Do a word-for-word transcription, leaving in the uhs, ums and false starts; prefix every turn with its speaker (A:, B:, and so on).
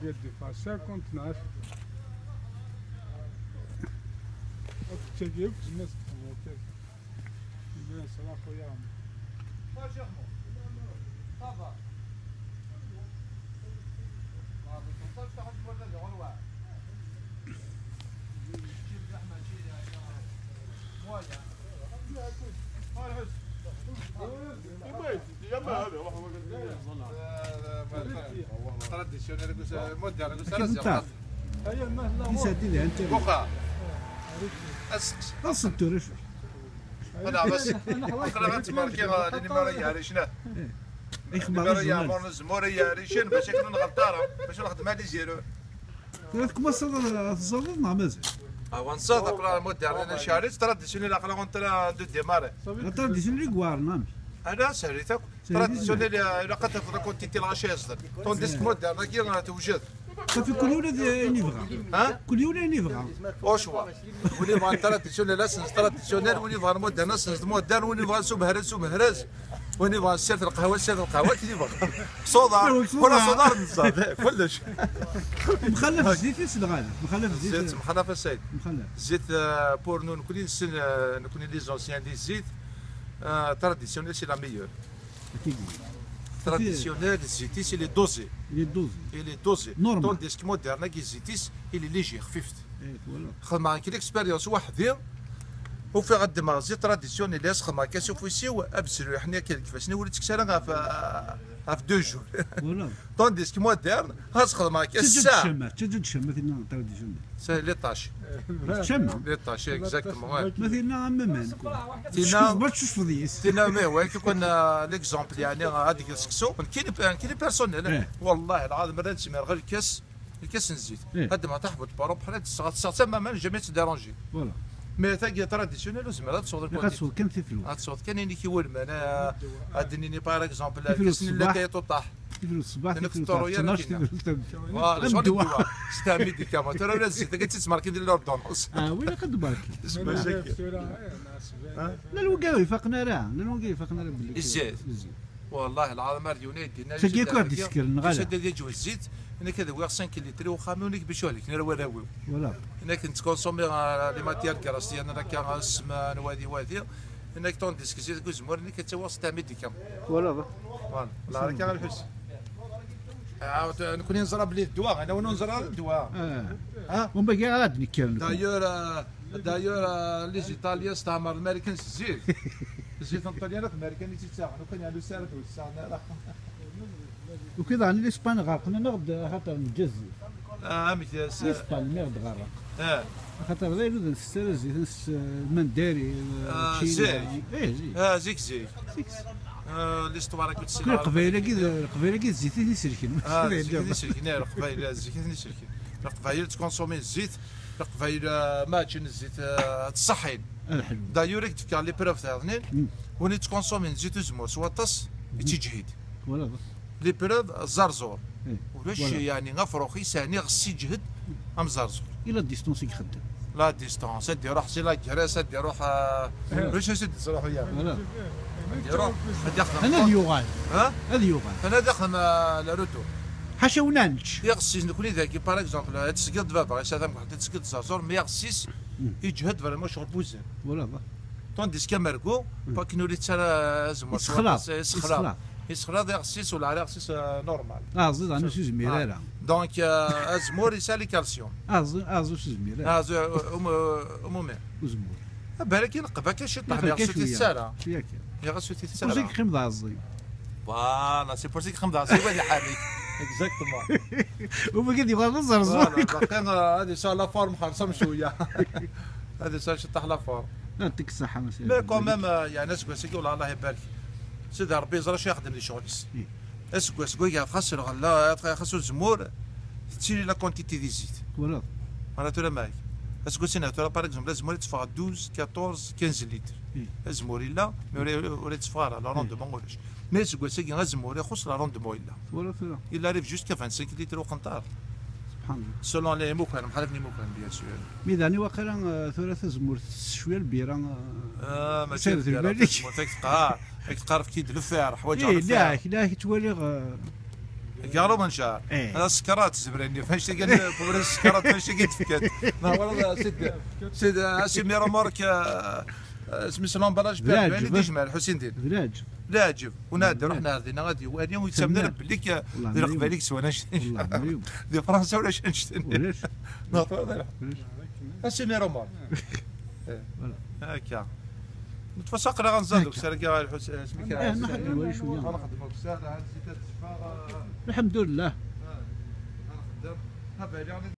A: قال دي فا خمسين اثناش تجيب الناس تفوت الناس راه خويا واش يا خمو صافا ما بتصلش تحط ولا غلوا جيب زحمه شي مويه هاي تراديسيونيل مودرن
B: كيف
A: هيا الناس لا
B: يسدد انت
C: بوخا اسكس
B: اصل
C: انا بس انا غنتماركي لاني ما راه شنو
B: اخبار
C: يا مون زموريا ريشن باش يكون غلطاره باش نخدم هذه زيرو
B: كما صدر الزلط مع مازال
C: افونساد اقرا مودرن انا شاريت تراديسيونيل اقرا كنت دو ديماري
B: تراديسيونيل كوارنا
C: انا ساليتك تراديسيونيل الا قد كنت تي لاشيز طونديسك مودرن كي توجد
B: صافي كل ولد يبغى
C: ها
B: كل ولد يبغى
C: وشوا وني فان تراديسيونيل اسنس تراديسيونيل وني فان مودرن اسنس مودرن وني فان سو مهرز سو مهرز وني فان سيرت القهوه سيرت القهوه كي يبغى صودا ولا صدار نصاد كلش
B: مخلف الزيت يسلغ مخلف الزيت
C: زيت مخلف السيد
B: مخلف
C: زيت بور نو نكون نسن نكون لي زونسيان دي زيت تراديسيونيل سي لا ميور traditionnel, زيتيس il est dosé.
B: Il est dosé.
C: Il est dosé.
B: Normal.
C: Tandis que moderne, زيتيس il est léger, خفيف.
B: ايه فوالا.
C: خدمة كي الاكسبيريونس وحدي وفي غد ما زيت تراديسيونيل ياس خدمة كاسوف ويسيو ابسلو حنا كيفاش وليت كسالا في في دو جور.
B: فوالا.
C: Tandis que moderne هاز خدمة كاس
B: تجد
C: ساعة.
B: الشمة تجد الشمة مثلنا تراديسيونيل.
C: سي لي طاش.
B: الشمة.
C: لي طاش اكزاكتومون.
B: مثلنا عممان.
C: تينا
B: باش تشوف فضيس.
C: تينا مي وين كي كنا ليكزومبل يعني هذيك السكسو كاين كاين بيرسونيل والله العظيم راه تسمى غير الكاس الكاس نزيد هاد ما تحبط باروب بحال هاد الساعه تما ما جامي تديرونجي
B: فوالا.
C: مي تاكي تراديسيونيل وزعما تصور الكواليتي
B: غتصور كم تفلو.
C: غتصور كان اللي كيولم انا هادني باغ اكزومبل الكاس اللي كايطو طاح
B: تفلو الصباح
C: أنا
B: تفلو
C: كنت رويا
B: اثنا عشر
C: لكن-
B: تفلو
C: فوالا شغل الدواء ستا ميديكامون ترى ولا زيد كنت تسمع كي ندير لوردونونس
B: اه وين قد برك.
C: اسمع شكل
B: لا الوقاوي فقنا راه لا الوقاوي فقنا راه باللي.
C: الزيت. والله العظيم راه دينا
B: ساكي كوا ديسكر نغالا.
C: شاد ديال جوج الزيت انا كذا ويغ خمسة لتر وخامي ونيك باش يهلك انا راه راوي
B: فوالا.
C: هناك كنتكونسومي لي ماتيير كراستي انا كان السمان وهذه وهذه هناك طون ديسك زيت كوزمور هناك تواصل ميديكام
B: فوالا.
C: فوالا الله راه كان الحس عاود نكون نزرب ليه الدواء انا وانا نزرب الدواء
B: اه.
C: ها
B: ومن باقي غاد نكير.
C: دايور دايور لي ايطاليان استعمر الامريكان الزيت الزيت الطليان الامريكان تيتساعد وكان عنده سالت والساعه
B: وكذا عن الاسبان غرقنا نغد خاطر نجز.
C: اه ميتاس
B: الاسبان نغد غرق.
C: اه
B: خاطر غير نستر زيت المنداري
C: آه، زيك.
B: ايه زيك.
C: اه زيك زيك
B: سيكس.
C: آه ليستوار كنت
B: كل قبيله كذا القبيله كذا الزيت اللي سلكين.
C: اه الزيت اللي سلكين القبايل الزيت اللي سلكين القبايل تكونسومي الزيت القبايل ما تشن الزيت تصحين
B: الحلو.
C: دايور تفكر لي بروف تاع اثنين وني تكونسومي الزيت زمور سوا طس تيجهد
B: ولا
C: لي بروف زرزور
B: إيه.
C: ولاش
B: ولا.
C: يعني غفروخي ثاني غسي يجهد ام زرزور
B: الى ديستونس يخدم.
C: لا ديستونس دي روح سي لا كراس دي روح واش سيدي تروح وياه
B: ولا.
C: دي روح داخل
B: انا اليوغال
C: ها
B: هذا يوغال
C: انا داخل لا روتو
B: حاشا ونانش.
C: يغسيس نكون ذاكي باغ اكزومبل تسقط بابا غير هذا واحد تسقط زازور مي يغسيس يجهد فريمون شغل بوزان
B: ولا
C: طونديس كامركو باك نوري تسال زمر
B: يسخلاط.
C: يسخلاط يسخلاط يغسيس ولا يغسيس نورمال
B: اه زيد انا شو زميره.
C: دونك ازمور يسالي كالسيوم
B: اه زيد اه زيد شو زميره.
C: هذا عموما
B: وزمور.
C: بالك ينقبها كاش يطلع يغسل تيسالا
B: شويه كي.
C: يغسل
B: وزيك
C: تيسالا
B: خمض عزي.
C: فوالا سي بور سي خمضه سي وين حالي اكزاكتومون
B: وبقيت يبغى نزر زور.
C: باقي هذه صار لا فورم خالصه شويه هذه صار شطح لا فورم
B: يعطيك الصحه مسير.
C: مي كوميم يعني ناس كويس والله الله يبارك سيدي ربي يزرع شي يخدم لي شغلس اس كويس كوي خاص لا خاصو الزمور تشيلي لا كونتيتي دي زيت
B: ولا.
C: انا ترى معاك اس كويس انا ترى باغ اكزومبل الزمور يتفاع اثنا عشر خمسطاش لتر الزمور لا ولا يتفاع لا روندمون ولاش مي اس كويس كي الزمور يخص لا روندمون الا
B: ولا فلا.
C: il arrive jusqu'à خمسة وعشرين لتر وقنطار
B: سبحان الله.
C: سولون لي موكان بحال لي موكان بيان سور
B: ميداني واقيلا ثلاثة زمور شويه البيره.
C: اه ماشي
B: سير في بالك.
C: تقار تقار في كيد الفار حوايج
B: ايه لا لا كي توالي
C: قالوا من شهر
B: إيه.
C: هذا السكرات زبرني فاش تلقى بوري السكرات فاش تلقى تفكت لا والله سيد سيد اسي ميرو مارك اسمي سلام بلاش
B: فلاج،
C: بالي
B: بس.
C: ديجمال حسين دين
B: فلاج
C: لاجب ونادر رحنا هذينا غادي واني ويتسمى
B: سمناه.
C: بليك
B: والله
C: دير
B: مريم.
C: قباليك سوانا
B: والله مريم.
C: دي فرنسا ولا شنشتني
B: ولاش
C: ناطر اسي ميرو مارك هكا نتفسق لا غنزادوك سرقا الحسين سميك
B: إيه، نحن شوية.
C: غنخدموا بزاف هاد الزيتات الشفا
B: الحمد لله
C: غنخدم ها بالي